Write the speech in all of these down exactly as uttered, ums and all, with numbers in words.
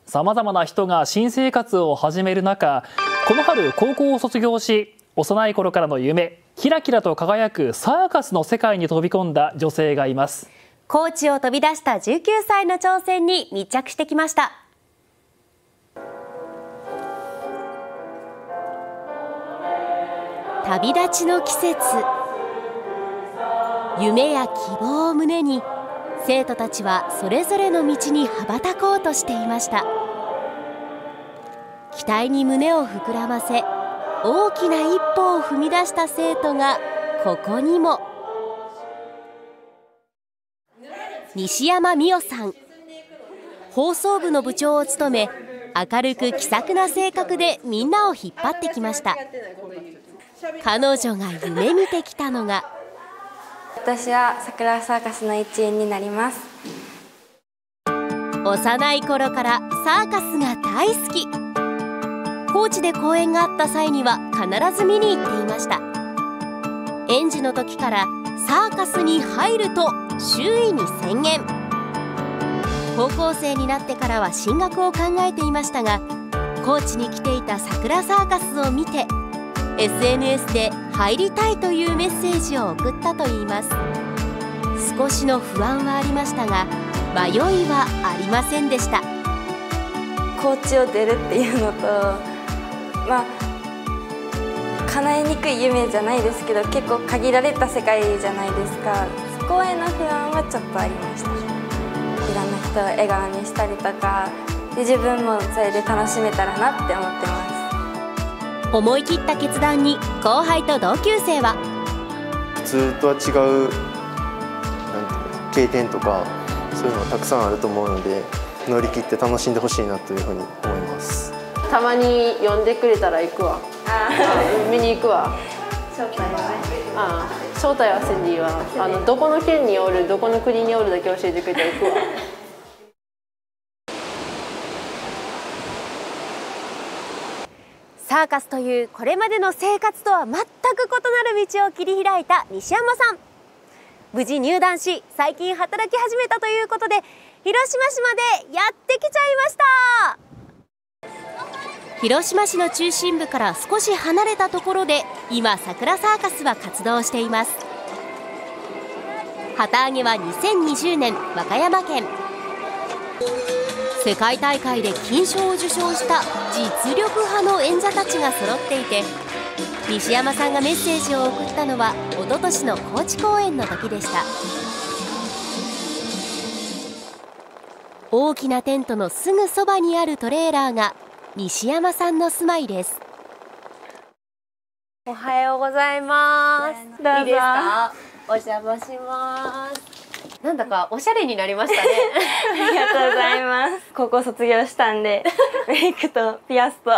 さまざまな人が新生活を始める中、この春高校を卒業し、幼い頃からの夢、キラキラと輝くサーカスの世界に飛び込んだ女性がいます。 高知を飛び出したじゅうきゅうさいの挑戦に密着してきました。旅立ちの季節、夢や希望を胸に生徒たちはそれぞれの道に羽ばたこうとしていました。期待に胸を膨らませ、大きな一歩を踏み出した生徒がここにも。西山美代さん、放送部の部長を務め、明るく気さくな性格でみんなを引っ張ってきました。彼女が夢見てきたのが、 私は桜サーカスの一員になります。 幼い頃からサーカスが大好き。高知で公演があった際には必ず見に行っていました。園児の時からサーカスに入ると周囲に宣言。高校生になってからは進学を考えていましたが、高知に来ていた桜サーカスを見て エスエヌエス で入りたいというメッセージを送ったといいます。少しの不安はありましたが、迷いはありませんでした。 高知を出るっていうのと、まあ叶えにくい夢じゃないですけど、結構限られた世界じゃないですか。そこへの不安はちょっとありました。いろんな人を笑顔にしたりとかで、自分もそれで楽しめたらなって思ってます。 思い切った決断に後輩と同級生は、 普通とは違うなんていうか経験とかそういうのがたくさんあると思うので、乗り切って楽しんでほしいなというふうに思います。 たまに呼んでくれたら行くわ。見に行くわ。 招待はね。 ああ、招待はせんでいいわ。あのどこの県におる、どこの国におるだけ教えてくれたら行くわ。 サーカスというこれまでの生活とは全く異なる道を切り開いた西山さん。無事入団し、最近働き始めたということで、広島市までやってきちゃいました。広島市の中心部から少し離れたところで、今桜サーカスは活動しています。旗揚げはにせんにじゅうねん和歌山県。世界大会で金賞を受賞した実力派の演者たちが揃っていて、西山さんがメッセージを送ったのは一昨年の高知公演の時でした。大きなテントのすぐそばにあるトレーラーが西山さんの住まいです。おはようございます。 どうぞ。 いいですか？お邪魔します。なんだかおしゃれになりましたね。 ありがとうございます。高校卒業したんで、メイクとピアスと。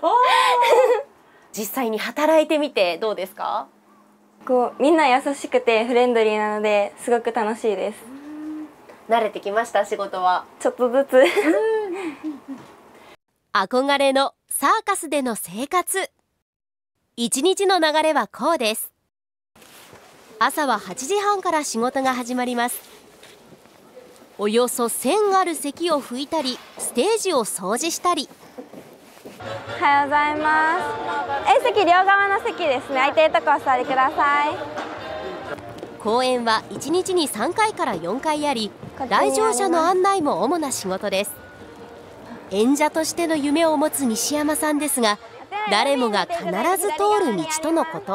実際に働いてみてどうですか？ こうみんな優しくてフレンドリーなので、すごく楽しいです。 慣れてきました？仕事はちょっとずつ。 憧れのサーカスでの生活。一日の流れはこうです。朝ははちじはんから仕事が始まります。およそせんある席を拭いたり、ステージを掃除したり。 おはようございます。え、席両側の席ですね。空いてるとこお座りください。 公演はいちにちにさんかいからよんかいあり、来場者の案内も主な仕事です。演者としての夢を持つ西山さんですが、誰もが必ず通る道とのこと。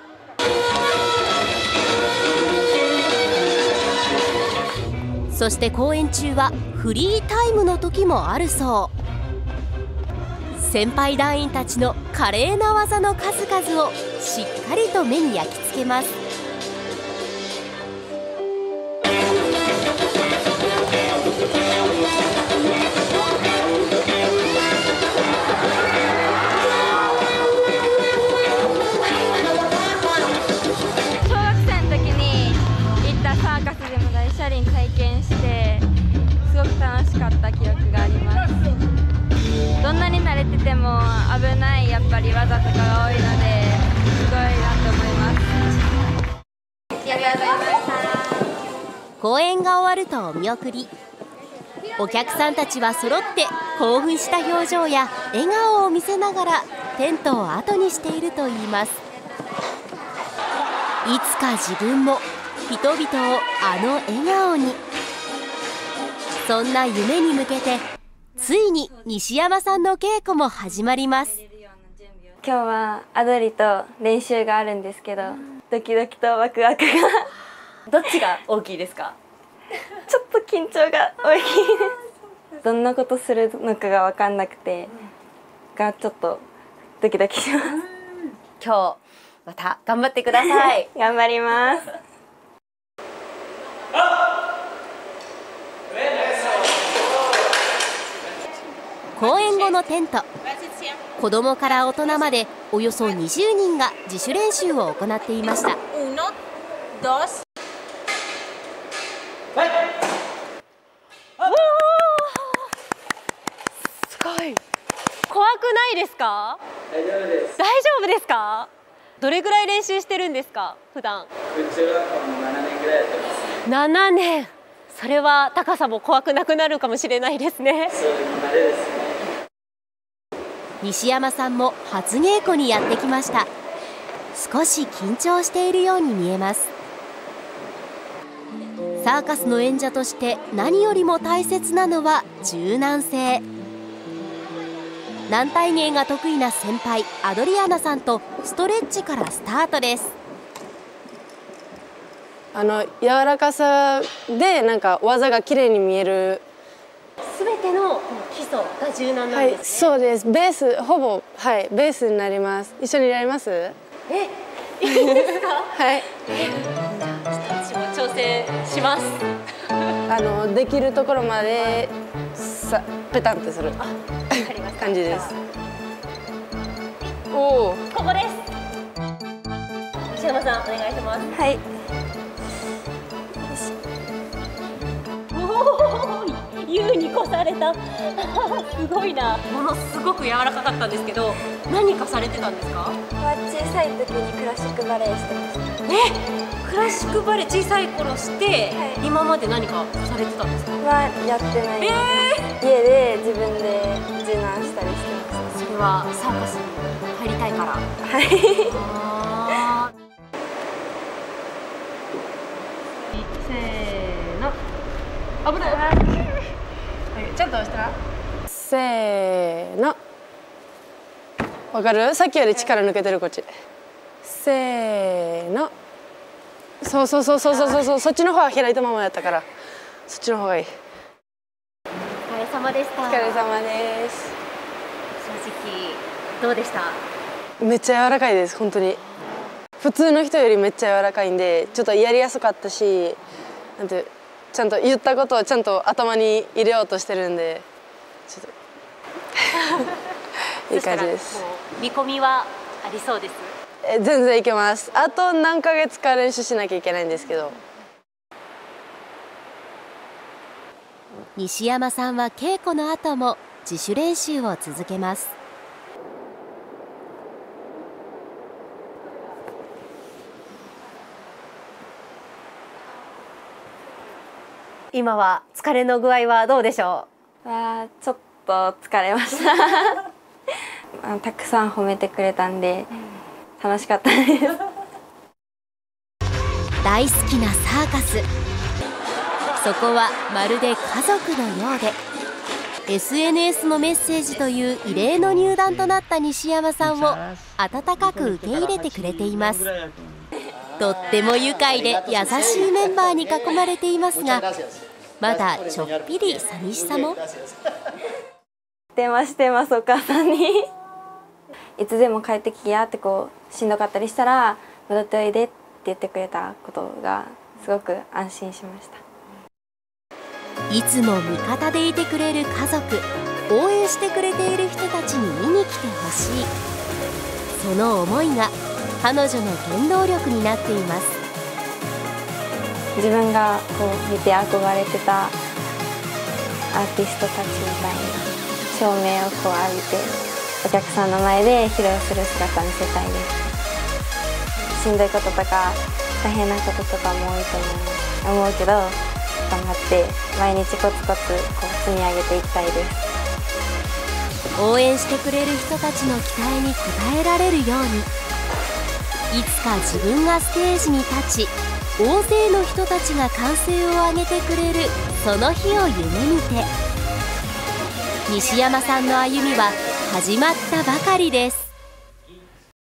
そして公演中はフリータイムの時もあるそう。先輩団員たちの華麗な技の数々をしっかりと目に焼き付けます。 小学生の時に行ったサーカスでも大車輪体験して、すごく楽しかった記憶があります。どんなに慣れてても危ないやっぱり技とかが多いので、すごいなと思います。ありがとうございました。 公演が終わるとお見送り。 お客さんたちは揃って興奮した表情や笑顔を見せながらテントを後にしているといいます。いつか自分も人々をあの笑顔に。そんな夢に向けてついに西山さんの稽古も始まります。 今日はアドリと練習があるんですけど、ドキドキとワクワクがどっちが大きいですか？ ちょっと緊張が大きいです。どんなことするのかが分かんなくてがちょっとドキドキします。 今日また頑張ってください。 頑張ります。 公演後のテント、子供から大人までおよそにじゅうにんが自主練習を行っていました。すごい。怖くないですか？ 大丈夫です。 大丈夫ですか？どれぐらい練習してるんですか？普段。 中学校もななねんぐらいやってますね。 ななねん。それは高さも怖くなくなるかもしれないですね。 そう慣れですね。 西山さんも初稽古にやってきました。少し緊張しているように見えます。サーカスの演者として何よりも大切なのは柔軟性。軟体芸が得意な先輩アドリアナさんとストレッチからスタートです。 あの柔らかさでなんか技が綺麗に見える。 すべての基礎が柔軟なはい、 んですね。 そうです。ベースほぼはいベースになります。一緒にやります？ え、いいですか？ はい。 私も挑戦します。 あのできるところまでさペタンってする感じです。おお。 ここです。西山さんお願いします。 はい。 優に越された。すごいな。ものすごく柔らかかったんですけど、何かされてたんですか？ は小さい時にクラシックバレエしてました。 え、クラシックバレエ小さい頃して、 はい、 今まで何かされてたんですか？ はやってないです。えー、家で自分で柔軟したりしてました。 それはサーカスに入りたいから。 はい。 あせーの。危ない。ちょっと押したら。 せーの。わかる？さっきより力抜けてるこっち。せーの。そうそうそうそうそうそう、そっちの方は開いたままやったから、そっちの方がいい。 お疲れ様でした。 お疲れ様です。 正直どうでした？ めっちゃ柔らかいです本当に。普通の人よりめっちゃ柔らかいんで、ちょっとやりやすかったし、なんてちゃんと言ったことをちゃんと頭に入れようとしてるんで、ちょっといい感じです。 見込みはありそうです。 え全然いけます。あと何ヶ月か練習しなきゃいけないんですけど。 西山さんは稽古の後も自主練習を続けます。今は疲れの具合はどうでしょう？わー、ちょっと疲れましたあのたくさん褒めてくれたんで楽しかったです大好きなサーカス、そこはまるで家族のようで、 エスエヌエス のメッセージという異例の入団となった西山さんを温かく受け入れてくれています。とっても愉快で優しいメンバーに囲まれていますが、まだちょっぴり寂しさも。 電話してますお母さんにいつでも帰ってきやってこうしんどかったりしたら戻っておいでって言ってくれたことがすごく安心しました。 いつも味方でいてくれる家族、応援してくれている人たちに見に来てほしい、その思いが彼女の原動力になっています。 自分がこう見て憧れてたアーティストたちみたいな照明をこう浴びてお客さんの前で披露する姿を見せたいです。しんどいこととか大変なこととかも多いと思う思うけど頑張って毎日コツコツこう積み上げていきたいです。 応援してくれる人たちの期待に応えられるように、いつか自分がステージに立ち、大勢の人たちが歓声を上げてくれるその日を夢見て、西山さんの歩みは始まったばかりです。